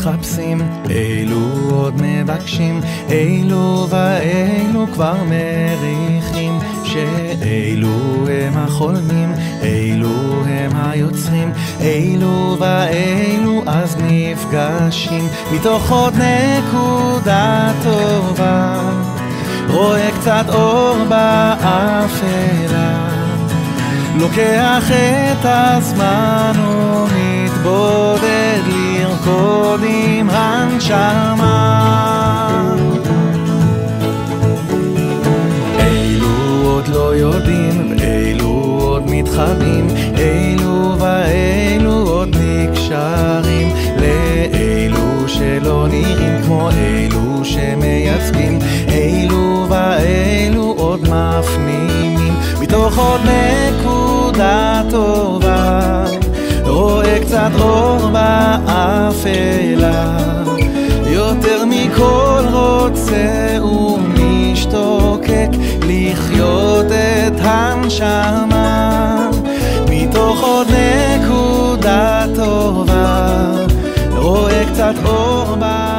מחפשים, אילו עוד מבקשים, אילו ואילו כבר מריחים, שאילו הם החולמים, אילו הם היוצרים, אילו ואילו אז נפגשים, מתוך עוד נקודה טובה, רואה קצת אור באפלה, לוקח את הזמן ומתבודד לרקוד עם הנשמה. אילו עוד לא יודעים ואילו עוד מתחבאים, אילו ואילו עוד נקשרים, לאילו שלא נראים כמו אילו שמייצגים, אילו ואילו עוד מפנימים, מתוך עוד נקודה טובה, רואה קצת אור באפלה, יותר מכל רוצה ומשתוקק לחיות את הנשמה, מתוך עוד נקודה טובה, רואה קצת אור באפלה.